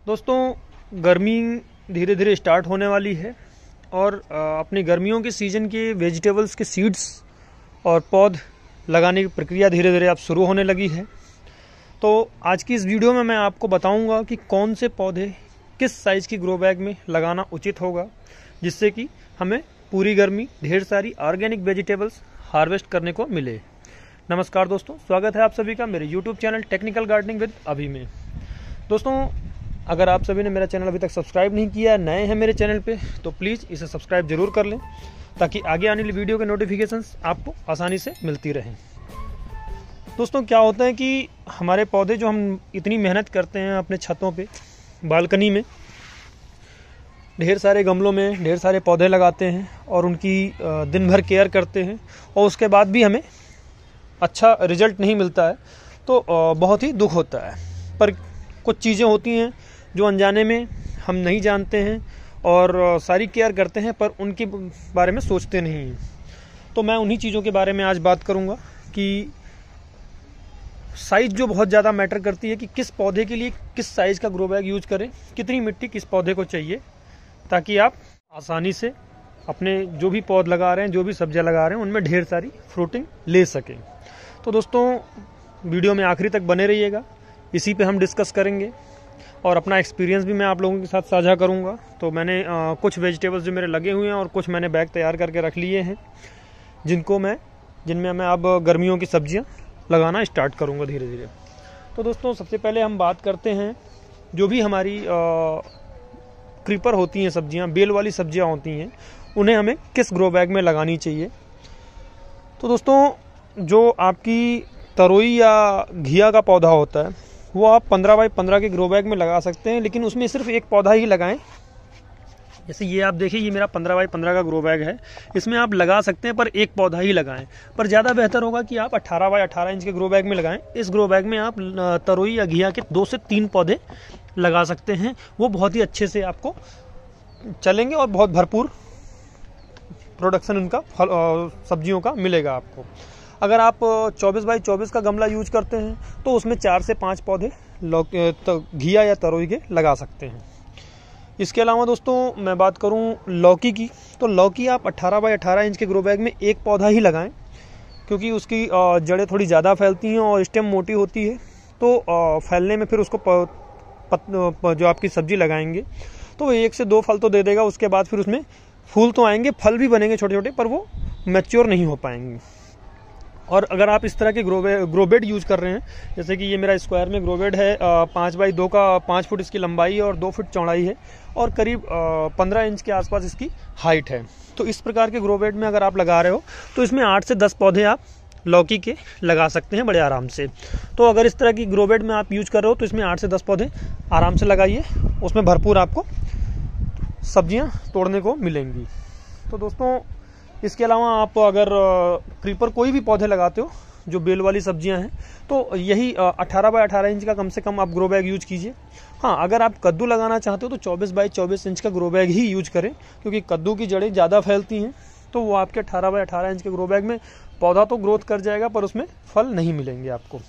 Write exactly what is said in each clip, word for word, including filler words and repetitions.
दोस्तों गर्मी धीरे धीरे स्टार्ट होने वाली है और अपनी गर्मियों के सीज़न के वेजिटेबल्स के सीड्स और पौध लगाने की प्रक्रिया धीरे धीरे अब शुरू होने लगी है। तो आज की इस वीडियो में मैं आपको बताऊंगा कि कौन से पौधे किस साइज़ की ग्रो बैग में लगाना उचित होगा, जिससे कि हमें पूरी गर्मी ढेर सारी ऑर्गेनिक वेजिटेबल्स हार्वेस्ट करने को मिले। नमस्कार दोस्तों, स्वागत है आप सभी का मेरे YouTube channel technical gardening with Abhi में। दोस्तों, अगर आप सभी ने मेरा चैनल अभी तक सब्सक्राइब नहीं किया है, नए हैं मेरे चैनल पे, तो प्लीज़ इसे सब्सक्राइब जरूर कर लें ताकि आगे आने वाली वीडियो के नोटिफिकेशंस आपको आसानी से मिलती रहें। दोस्तों, क्या होता है कि हमारे पौधे जो हम इतनी मेहनत करते हैं अपने छतों पे, बालकनी में ढेर सारे गमलों में ढेर सारे पौधे लगाते हैं और उनकी दिन भर केयर करते हैं और उसके बाद भी हमें अच्छा रिजल्ट नहीं मिलता है, तो बहुत ही दुख होता है। पर कुछ चीज़ें होती हैं जो अनजाने में हम नहीं जानते हैं और सारी केयर करते हैं पर उनके बारे में सोचते नहीं हैं। तो मैं उन्हीं चीज़ों के बारे में आज बात करूंगा कि साइज़ जो बहुत ज़्यादा मैटर करती है कि किस पौधे के लिए किस साइज़ का ग्रो बैग यूज करें, कितनी मिट्टी किस पौधे को चाहिए, ताकि आप आसानी से अपने जो भी पौध लगा रहे हैं, जो भी सब्जियां लगा रहे हैं, उनमें ढेर सारी फ्रूटिंग ले सकें। तो दोस्तों, वीडियो में आखिरी तक बने रहिएगा, इसी पे हम डिस्कस करेंगे और अपना एक्सपीरियंस भी मैं आप लोगों के साथ साझा करूंगा। तो मैंने आ, कुछ वेजिटेबल्स जो मेरे लगे हुए हैं और कुछ मैंने बैग तैयार करके रख लिए हैं, जिनको मैं जिनमें मैं अब गर्मियों की सब्जियां लगाना स्टार्ट करूंगा धीरे धीरे। तो दोस्तों, सबसे पहले हम बात करते हैं जो भी हमारी क्रीपर होती हैं सब्जियां, बेल वाली सब्जियां होती हैं, उन्हें हमें किस ग्रो बैग में लगानी चाहिए। तो दोस्तों, जो आपकी तरोई या घिया का पौधा होता है वो आप पंद्रह बाई पंद्रह के ग्रो बैग में लगा सकते हैं, लेकिन उसमें सिर्फ एक पौधा ही लगाएं। जैसे ये आप देखिए, ये मेरा पंद्रह बाई पंद्रह का ग्रो बैग है, इसमें आप लगा सकते हैं पर एक पौधा ही लगाएं। पर ज़्यादा बेहतर होगा कि आप अठारह बाई अठारह इंच के ग्रो बैग में लगाएं। इस ग्रो बैग में आप तरोई या घिया के दो से तीन पौधे लगा सकते हैं, वो बहुत ही अच्छे से आपको चलेंगे और बहुत भरपूर प्रोडक्शन उनका फल सब्जियों का मिलेगा आपको। अगर आप चौबीस बाई चौबीस का गमला यूज करते हैं तो उसमें चार से पाँच पौधे तो घिया या तरोई के लगा सकते हैं। इसके अलावा दोस्तों, मैं बात करूं लौकी की, तो लौकी आप अठारह बाई अठारह इंच के ग्रो बैग में एक पौधा ही लगाएं, क्योंकि उसकी जड़ें थोड़ी ज़्यादा फैलती हैं और स्टेम मोटी होती है, तो फैलने में फिर उसको प, पत, जो आपकी सब्जी लगाएंगे तो वो एक से दो फल तो दे देगा, उसके बाद फिर उसमें फूल तो आएंगे, फल भी बनेंगे छोटे छोटे, पर वो मैच्योर नहीं हो पाएंगे। और अगर आप इस तरह के ग्रो ग्रो बेड यूज कर रहे हैं, जैसे कि ये मेरा स्क्वायर में ग्रो बेड है, पाँच बाई दो का पाँच फुट इसकी लंबाई है और दो फुट चौड़ाई है और करीब पंद्रह इंच के आसपास इसकी हाइट है, तो इस प्रकार के ग्रो बेड में अगर आप लगा रहे हो तो इसमें आठ से दस पौधे आप लौकी के लगा सकते हैं बड़े आराम से। तो अगर इस तरह की ग्रो बेड में आप यूज कर रहे हो तो इसमें आठ से दस पौधे आराम से लगाइए, उसमें भरपूर आपको सब्जियाँ तोड़ने को मिलेंगी। तो दोस्तों, इसके अलावा आप अगर क्रीपर कोई भी पौधे लगाते हो जो बेल वाली सब्जियां हैं, तो यही अठारह बाई अठारह इंच का कम से कम आप ग्रो बैग यूज कीजिए। हाँ, अगर आप कद्दू लगाना चाहते हो तो चौबीस बाई चौबीस इंच का ग्रो बैग ही यूज करें, क्योंकि कद्दू की जड़ें ज़्यादा फैलती हैं, तो वो आपके अठारह बाई अठारह इंच के ग्रो बैग में पौधा तो ग्रोथ कर जाएगा पर उसमें फल नहीं मिलेंगे आपको।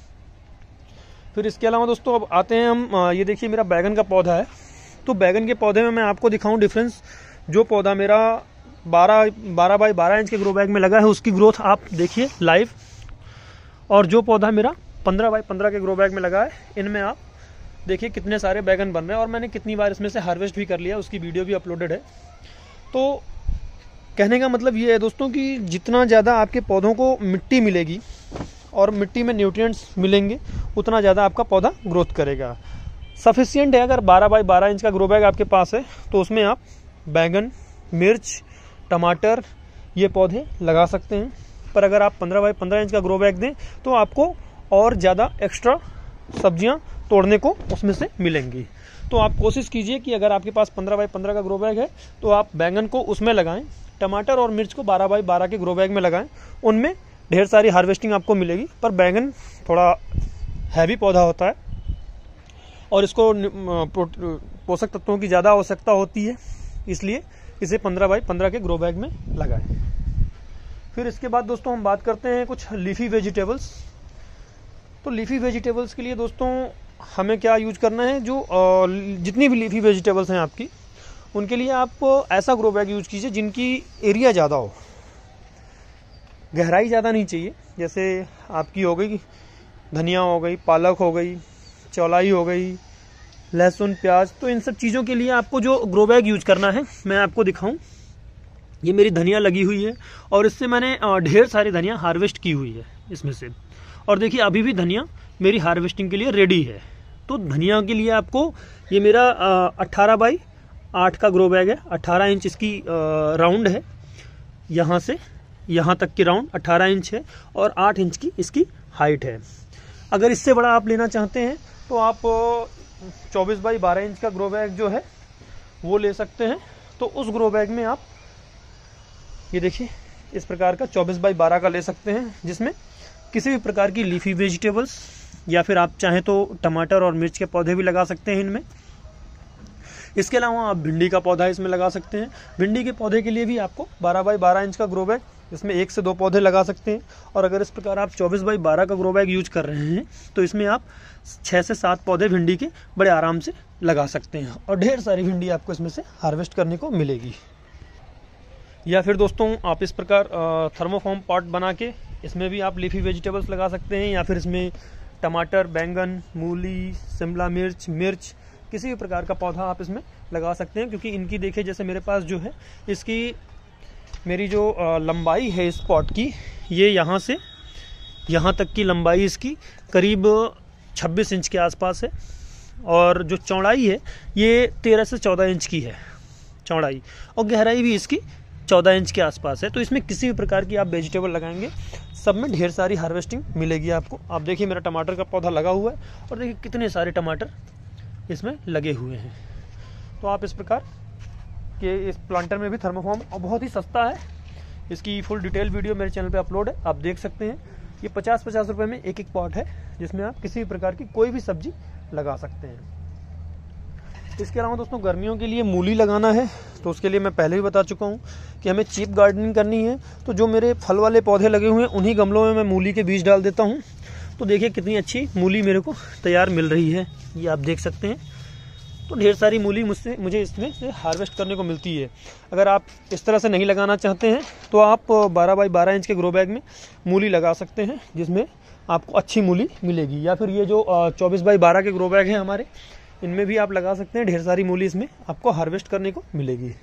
फिर इसके अलावा दोस्तों, अब आते हैं हम, ये देखिए मेरा बैगन का पौधा है, तो बैगन के पौधे में मैं आपको दिखाऊँ डिफरेंस। जो पौधा मेरा बारह बारह बाई बारह इंच के ग्रो बैग में लगा है उसकी ग्रोथ आप देखिए लाइव, और जो पौधा मेरा पंद्रह बाई पंद्रह के ग्रो बैग में लगा है, इनमें आप देखिए कितने सारे बैगन बन रहे हैं और मैंने कितनी बार इसमें से हार्वेस्ट भी कर लिया, उसकी वीडियो भी अपलोडेड है। तो कहने का मतलब ये है दोस्तों कि जितना ज़्यादा आपके पौधों को मिट्टी मिलेगी और मिट्टी में न्यूट्रिएंट्स मिलेंगे, उतना ज़्यादा आपका पौधा ग्रोथ करेगा। सफिशियंट है अगर बारह बाई बारह इंच का ग्रो बैग आपके पास है तो उसमें आप बैगन, मिर्च, टमाटर ये पौधे लगा सकते हैं। पर अगर आप पंद्रह बाई पंद्रह इंच का ग्रो बैग दें तो आपको और ज़्यादा एक्स्ट्रा सब्जियां तोड़ने को उसमें से मिलेंगी। तो आप कोशिश कीजिए कि अगर आपके पास पंद्रह बाई पंद्रह का ग्रो बैग है तो आप बैंगन को उसमें लगाएं, टमाटर और मिर्च को बारह बाई बारह के ग्रो बैग में लगाएं, उनमें ढेर सारी हार्वेस्टिंग आपको मिलेगी। पर बैंगन थोड़ा हैवी पौधा होता है और इसको पोषक तत्वों की ज़्यादा आवश्यकता होती है, इसलिए इसे पंद्रह बाई पंद्रह के ग्रो बैग में लगाएं। फिर इसके बाद दोस्तों, हम बात करते हैं कुछ लीफी वेजिटेबल्स। तो लीफी वेजिटेबल्स के लिए दोस्तों हमें क्या यूज करना है, जो जितनी भी लीफी वेजिटेबल्स हैं आपकी, उनके लिए आप ऐसा ग्रो बैग यूज कीजिए जिनकी एरिया ज़्यादा हो, गहराई ज़्यादा नहीं चाहिए। जैसे आपकी हो गई धनिया, हो गई पालक, हो गई चौलाई, हो गई लहसुन प्याज, तो इन सब चीज़ों के लिए आपको जो ग्रो बैग यूज करना है मैं आपको दिखाऊं। ये मेरी धनिया लगी हुई है और इससे मैंने ढेर सारी धनिया हार्वेस्ट की हुई है इसमें से, और देखिए अभी भी धनिया मेरी हार्वेस्टिंग के लिए रेडी है। तो धनिया के लिए आपको, ये मेरा अट्ठारह बाई आठ का ग्रो बैग है, अट्ठारह इंच इसकी राउंड है, यहाँ से यहाँ तक की राउंड अट्ठारह इंच है और आठ इंच की इसकी हाइट है। अगर इससे बड़ा आप लेना चाहते हैं तो आप चौबीस बाई बारह इंच का ग्रो बैग जो है वो ले सकते हैं। तो उस ग्रो बैग में आप ये देखिए इस प्रकार का चौबीस बाई बारह का ले सकते हैं, जिसमें किसी भी प्रकार की लीफी वेजिटेबल्स या फिर आप चाहें तो टमाटर और मिर्च के पौधे भी लगा सकते हैं इनमें। इसके अलावा आप भिंडी का पौधा इसमें लगा सकते हैं। भिंडी के पौधे के लिए भी आपको बारह बाई बारह इंच का ग्रो बैग, इसमें एक से दो पौधे लगा सकते हैं। और अगर इस प्रकार आप चौबीस बाई बारह का ग्रो बैग यूज कर रहे हैं तो इसमें आप छः से सात पौधे भिंडी के बड़े आराम से लगा सकते हैं और ढेर सारी भिंडी आपको इसमें से हार्वेस्ट करने को मिलेगी। या फिर दोस्तों आप इस प्रकार थर्मोफॉर्म पॉट बना के इसमें भी आप लीफी वेजिटेबल्स लगा सकते हैं, या फिर इसमें टमाटर, बैंगन, मूली, शिमला मिर्च, मिर्च किसी भी प्रकार का पौधा आप इसमें लगा सकते हैं। क्योंकि इनकी देखिए जैसे मेरे पास जो है इसकी मेरी जो लंबाई है इस पॉट की, ये यहाँ से यहाँ तक की लंबाई इसकी करीब छब्बीस इंच के आसपास है, और जो चौड़ाई है ये तेरह से चौदह इंच की है चौड़ाई, और गहराई भी इसकी चौदह इंच के आसपास है। तो इसमें किसी भी प्रकार की आप वेजिटेबल लगाएंगे सब में ढेर सारी हार्वेस्टिंग मिलेगी आपको। आप देखिए मेरा टमाटर का पौधा लगा हुआ है और देखिए कितने सारे टमाटर इसमें लगे हुए हैं। तो आप इस प्रकार के इस प्लांटर में भी थर्मोफॉर्म, और बहुत ही सस्ता है, इसकी फुल डिटेल वीडियो मेरे चैनल पे अपलोड है, आप देख सकते हैं। ये पचास पचास रुपए में एक एक पॉट है जिसमें आप किसी भी प्रकार की कोई भी सब्जी लगा सकते हैं। इसके अलावा दोस्तों गर्मियों के लिए मूली लगाना है तो उसके लिए मैं पहले भी बता चुका हूँ कि हमें चीप गार्डनिंग करनी है। तो जो मेरे फल वाले पौधे लगे हुए हैं उन्हीं गमलों में मैं मूली के बीज डाल देता हूँ। तो देखिए कितनी अच्छी मूली मेरे को तैयार मिल रही है, ये आप देख सकते हैं। तो ढेर सारी मूली मुझसे मुझे इसमें से हार्वेस्ट करने को मिलती है। अगर आप इस तरह से नहीं लगाना चाहते हैं तो आप बारह बाई बारह इंच के ग्रो बैग में मूली लगा सकते हैं, जिसमें आपको अच्छी मूली मिलेगी। या फिर ये जो चौबीस बाई बारह के ग्रो बैग हैं हमारे, इनमें भी आप लगा सकते हैं, ढेर सारी मूली इसमें आपको हार्वेस्ट करने को मिलेगी।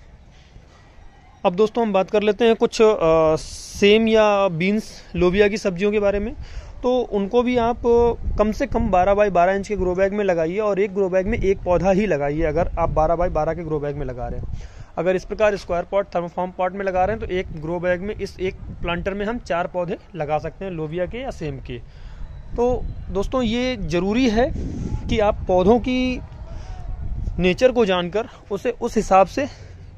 अब दोस्तों हम बात कर लेते हैं कुछ आ, सेम या बीन्स, लोबिया की सब्जियों के बारे में। तो उनको भी आप कम से कम बारह बाई बारह इंच के ग्रो बैग में लगाइए, और एक ग्रो बैग में एक पौधा ही लगाइए अगर आप बारह बाई बारह के ग्रो बैग में लगा रहे हैं। अगर इस प्रकार स्क्वायर पॉट, थर्मोफॉर्म पॉट में लगा रहे हैं तो एक ग्रो बैग में, इस एक प्लांटर में हम चार पौधे लगा सकते हैं, लोबिया के या सेम के। तो दोस्तों ये ज़रूरी है कि आप पौधों की नेचर को जानकर उसे उस हिसाब से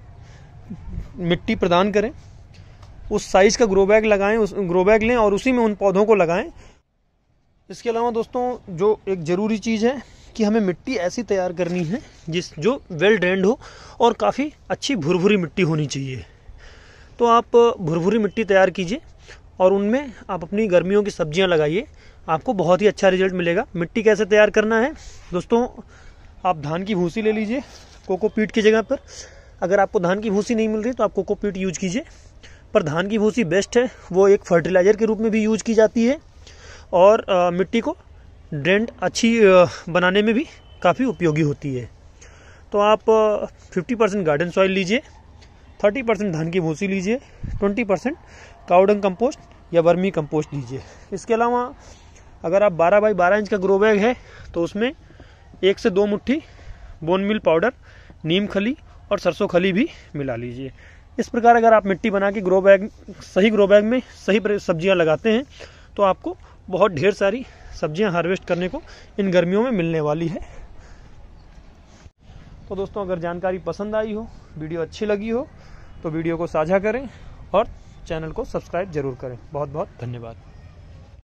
मिट्टी प्रदान करें, उस साइज़ का ग्रो बैग लगाएं, उस ग्रो बैग लें और उसी में उन पौधों को लगाएं। इसके अलावा दोस्तों जो एक ज़रूरी चीज़ है कि हमें मिट्टी ऐसी तैयार करनी है जिस जो वेल ड्रेन्ड हो और काफ़ी अच्छी भुरभुरी मिट्टी होनी चाहिए। तो आप भुरभुरी मिट्टी तैयार कीजिए और उनमें आप अपनी गर्मियों की सब्जियां लगाइए, आपको बहुत ही अच्छा रिजल्ट मिलेगा। मिट्टी कैसे तैयार करना है दोस्तों, आप धान की भूसी ले लीजिए कोकोपीट की जगह पर। अगर आपको धान की भूसी नहीं मिल रही तो आप कोकोपीट यूज कीजिए, पर धान की भूसी बेस्ट है, वो एक फर्टिलाइज़र के रूप में भी यूज की जाती है और आ, मिट्टी को ड्रेंड अच्छी आ, बनाने में भी काफ़ी उपयोगी होती है। तो आप फिफ्टी परसेंट गार्डन सॉइल लीजिए, थर्टी परसेंट धान की भूसी लीजिए, ट्वेंटी परसेंट काउडंग कंपोस्ट या वर्मी कंपोस्ट लीजिए। इसके अलावा अगर आप बारह बाई बारह इंच का ग्रो बैग है तो उसमें एक से दो मुट्ठी बोन मिल पाउडर, नीम खली और सरसों खली भी मिला लीजिए। इस प्रकार अगर आप मिट्टी बना के ग्रो बैग, सही ग्रो बैग में सही सब्जियां लगाते हैं तो आपको बहुत ढेर सारी सब्जियां हार्वेस्ट करने को इन गर्मियों में मिलने वाली है। तो दोस्तों अगर जानकारी पसंद आई हो, वीडियो अच्छी लगी हो तो वीडियो को साझा करें और चैनल को सब्सक्राइब जरूर करें। बहुत बहुत धन्यवाद।